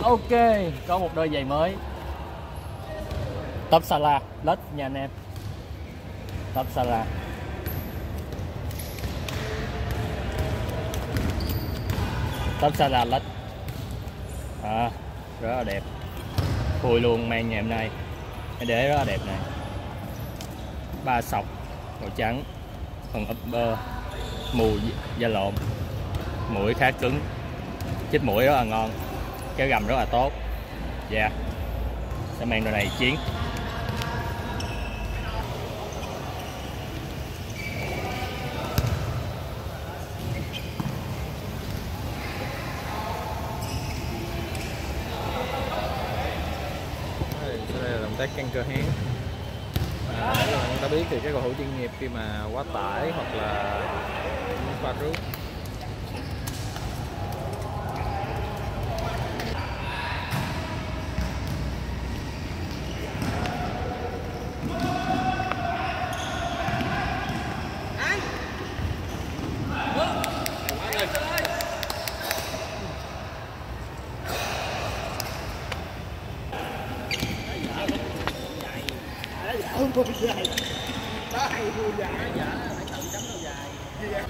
Ok, có một đôi giày mới. Top Sala, lết nha anh em. Top Sala. Top Sala lết. Rất là đẹp. Khui luôn, mang ngày hôm nay. Cái đế rất là đẹp này. 3 sọc màu trắng, phần upper mù da lộn, mũi khá cứng, chích mũi rất là ngon, cái gầm rất là tốt. Dạ, sẽ mang đồ này chiến. Sau đây là động tác căng cơ háng. Chúng ta biết thì các cầu thủ chuyên nghiệp khi mà quá tải hoặc là pha rút Dài đó hay vui dài phải tự chấm đâu dài.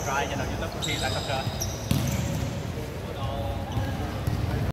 subscribe cho kênh YouTube của Thiên Tài Soccer.